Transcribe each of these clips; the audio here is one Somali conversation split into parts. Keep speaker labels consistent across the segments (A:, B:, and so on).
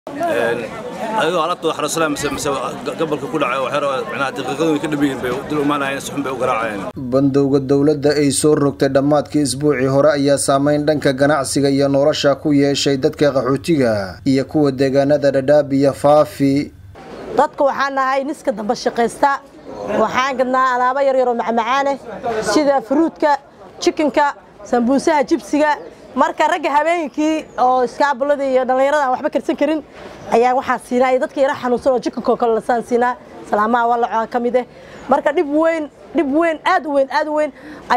A: أيوة على طول حرصنا قبل كل عام وحرة معناها دقيقة كدبين بيودلوا معنا ينسحون بيوقراعين.
B: بندوق الدولة أي سور ركت دمات كأسبوعي هراء سامين دنك جناع سجيا نورشا كوية شيدت كغحوتيجا يكون دجانا درداب يفافي.
C: dadku waxaan nahay niska damba shaqeysta waxaan gadnaa alaabo yar yar oo macmacaane sida fruitka chickenka sambuusaha jibsiga marka rag habeenkii oo iskaabulada iyo dhalinyarada waxba karsan karin ayaa waxa siinay dadka yar xanuunsan oo chickenka kala la siinaa salaamaha walaca kamide marka dib weyn aad u weyn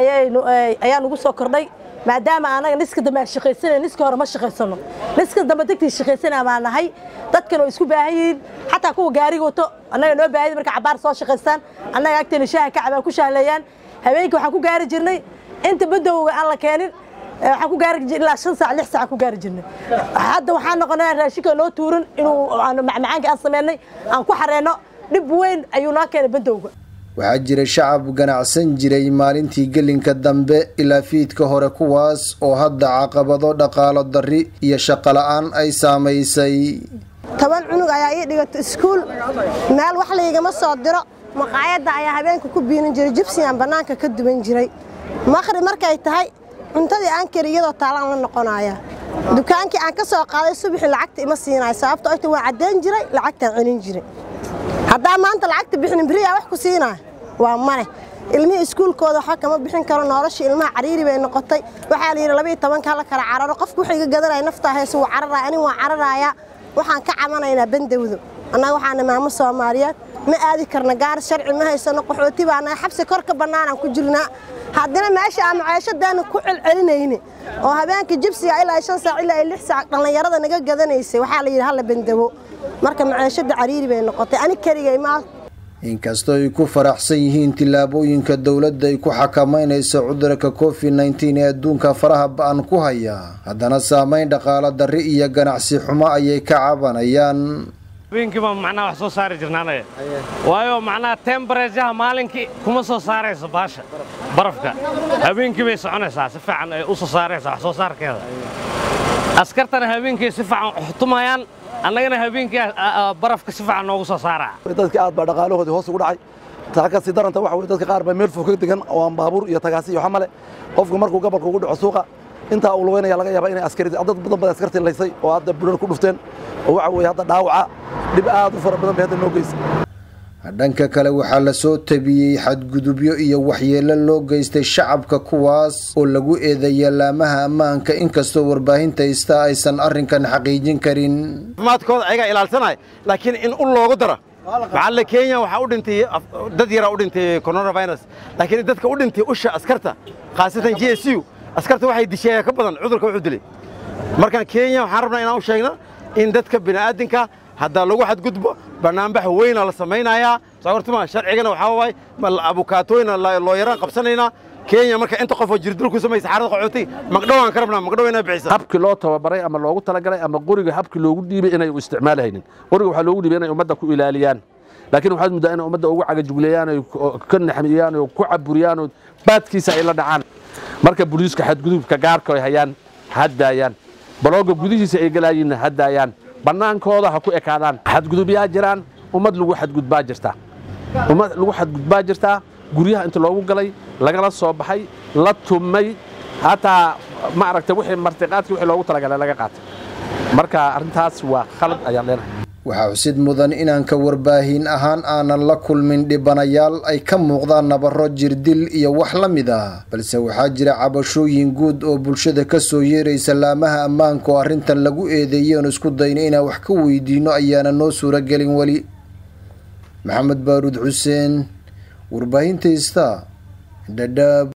C: ayaan ugu soo kordhay maadaama anaga niska damba shaqeysana niska hore ma shaqeysano niska damba dadkii shaqeysana ma nahay dadkan oo isku baahayiin hatta kuwa gaariga wato anaga noo baahid marka cabaar soo shaqeystaan anaga agteena shaaha ka cabaan ku shaalayaan habeenkii waxaan ku gaari jirnay inta badowga aan la keenin waxaan ku gaari jirnay ilaa 5 saac 6 saac ku gaari jirnay hadda waxaan noqonay raashinka noo tuuran inuu macmacaanka aan sameynay aan ku xareeno dib weyn ayuu noo keenay badowga
B: waxaa jiray shacab ganacsan jiray maalintii gelinka dambe ilaa fiidka hore kuwaas oo hadda caqabado dhaqaalo darri iyo shaqo la'aan ay saameysay
D: toban cunug ayaa ii dhigata iskuul meel wax laygama soo diro maqaayadda ayaa habeenka ku biinin jiray jibsiyan banaanka ka duwan jiray maqri markay tahay cuntadii aan kariyado taalan la noqonaya dukaankii aan ka soo qaaday subaxii lacagta ima siinay sababtoo ay waa cadeen jiray lacagta celin jiray hadda maanta lacagta bixin biriya wax ku siinaa waa mane ilmi iskuulkooda waxa kama bixin karo nolosha ilmaha cariiri bay noqotay waxa la yiri 12 kala kala cararo qofku wuxuu iga gadanay nafta heeso waa carara ani waa cararaya waxaan ka camanaynaa bandawdo anaga waxaan maamo Soomaaliyeed ma aadi karna gaar sharci ma haysano qaxooti baana xabsi kor ka banaan ku jirnaa haddana meesha aan maciishadana ku celcelinayni oo habeenkii jibsiga ilaa 5 saac ilaa 6 saac dhalinyarada naga gadanaysay waxa la yiri hal bandawo marka maciishada cariiri bay noqotay ani karigay ma
B: inkastoo ay ku faraxsan yihiin tilaabooyinka dawladda ay ku xakameynayso cudurka COVID-19 ee adduunka faraha ba'an ku haya haddana saameyn dhaqaale darri iyo ganacsi xumo ayay ka cabanayaan
E: habeenkii ma macnaa wax soo saari jirnaanay waayo macnaa temperature maalinkii kuma soo saarayso baasha barafka habeenkii bay soconaysaa si fiican ay u soo saaraysaa wax soo saarkeeda askartana habeenkii si fiican xutumayaan annagana habeenkii barafka si fiican noogu soo saaraa
F: dadka aad baa dhaqaalahooda hoos ugu dhacay taaka si daranta waxa weey dadka qaar baa meel fog ka degan oo aan baabuur iyo tagaasi iyo xamale qofku markuu gobolka ugu dhaco suuqa inta uu lugeynaya laga yaabaa inay askari dad badan askarti laysay oo hadda bulan ku dhufteen oo waxa weey hadda dhaawaca dib aad u fara badan bay hadda noo geysay
B: dhanka kale waxaa la soo tabiyay xadgudubyo iyo waxyeelo loo geystay shacabka kuwaas oo lagu eedeeyay laamaha ammaanka inkastoo warbaahinta istaa aysan arrinkan xaqiijin karin
F: caafimaadkooda ayaga ilaalsanay laakiin in u loogu daro maxalla Kenya waxa u dhintay dad yar u dhintay coronavirus laakiin dadka u dhintay usha askarta qaasatan GSU askarta waxay dishay ka badan cudurka wuxuu dilay marka Kenya waxaan rabnaa inaan u sheegno in dadka bini'aadinka hadda lagu xadgudbo barnaamij weyn la sameeynaya sababtuma sharcigana waxa waay mal abukaatooyna loo yaraan qabsanayna Kenya marka inta qof oo jirdil ku sameeyay saxarada qaxooti magdhawaan ka rabnaa magdhawayna bixisa
G: habkii loo tababaray ama loogu talagalay ama qoriga habkii loogu dhiibay inay u isticmaalahaynin qoriga waxa loogu dhiibay inay ummadda ku ilaaliyaan laakiin waxaad muddaa in ummadda ugu cagajugleeyaan oo ka naxmiyaan oo ku caburiyaan oo baadkiisa ay la dhacaan marka booliiska xadgudubka gaarka ay hayaan haddaayaan balooga gudihiisa ay galaayeen haddaayaan banaankooda ha ku ekaadaan xadgudubyaa jiraan ummad lagu xadgudbaa jirta guryaha inta loogu galay lagala soo baxay la tumay hataa ma aragtay wixii martiqaadkii wixii loogu talagalay laga qaatay marka arrintaas waa khalad ayaan leenahay
B: waxaa xusid mudan inaan ka warbaahin ahaan aanan la kulmin dhibanayaal ay ka muuqdaan nabaro jirdil iyo wax la mid ah balse waxaa jira cabashooyin guud oo bulshada ka soo yeeraysa laamaha ammaanka oo arrintan lagu eedeeyay oo isku dayna inaan wax ka weydiino ayaana noo suuragelin wali maxamed baaruud xuseen warbaahinta istaa Dadaab